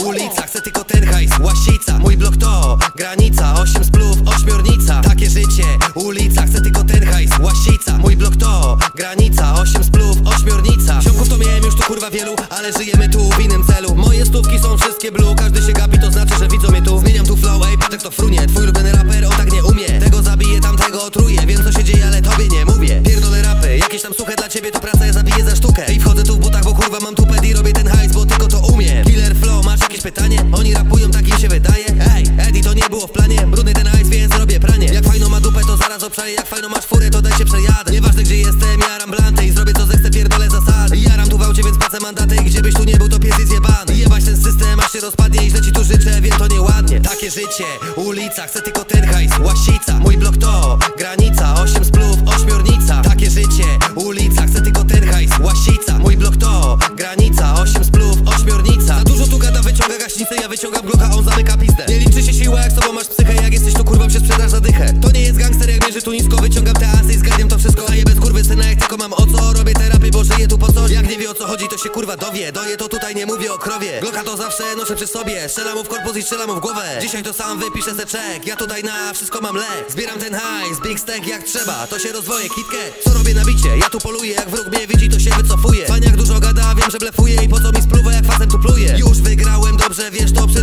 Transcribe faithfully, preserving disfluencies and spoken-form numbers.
ulica, chcę tylko ten hajs, łasica. Mój blok to granica, osiem splów, ośmiornica. Takie życie, ulica, chcę tylko ten hajs, łasica. Mój blok to granica, osiem splów, ośmiornica. Ziomków to miałem już tu kurwa wielu, ale żyjemy tu w innym celu. Moje stówki są wszystkie blue, każdy się gapi, to znaczy, że widzą mnie tu. Zmieniam tu flow, ej, patek to frunie. Twój ulubiony raper, on tak nie umie. Tego zabije, tamtego otruje, wiem co się dzieje, ale tobie nie mówię. Pierdolę rapy, jakieś tam suche dla ciebie to praca, ja zabiję za sztukę. I wchodzę tu w butach, bo kurwa mam tupet i robię ten hajs, bo tylko to umiem. Killer flow, masz jakieś pytanie? Oni rapują, tak im się wydaje. Ej, Eddie, to nie było w planie. Brudny ten hajs, więc robię pranie. Jak fajną ma dupę, to zaraz obszaję. Jak fajną masz furę, to daj się przejadę. Nieważne gdzie jestem, jaram blanty i zrobię co zechcę, pierdolę zasady. Jaram tu w aucie, więc płacę mandaty. I gdzie byś tu nie był, to pies jest jebany. Jebać ten system, aż się rozpadnie i źle ci tu życzę, wiem to nieładnie. Takie życie, ulica, chcę tylko ten hajs, łasica. Mój blok to granica, osiem splów, ośmiornica. Takie życie, ulica, chcę tylko ten hajs, łasica. Mój blok to granica, osiem splów, ośmiornica. Za dużo tu gada, wyciąga gaśnicę, ja wyciągam bloka, on zamyka pizdę. Nie liczy się siła, jak sobą masz psychę, jak jesteś tu kurwą się sprzedasz za dychę. To nie jest gangster, jak mierzy tu nisko, wyciągam te asy i zgarniam to wszystko. Daję bez kurwy syna, jak tylko mam o co, robię terapię, bo żyję tu po coś. Jak nie wie o co chodzi, to się kurwa dowie. Doję to tutaj, nie mówię o krowie. Glocka to zawsze noszę przy sobie, strzelam mu w korpus i strzelam mu w głowę. Dzisiaj to sam wypiszę se czek, ja tutaj na wszystko mam lek. Zbieram ten hajs, big stack jak trzeba, to się rozwoje, kitkę. Co robię na bicie? Ja tu poluję, jak wróg mnie widzi, to się wycofuje. Faniak dużo gada, wiem, że blefuje i po co mi spluwa, jak facem tu pluje. Już wygrałem, dobrze wiesz to,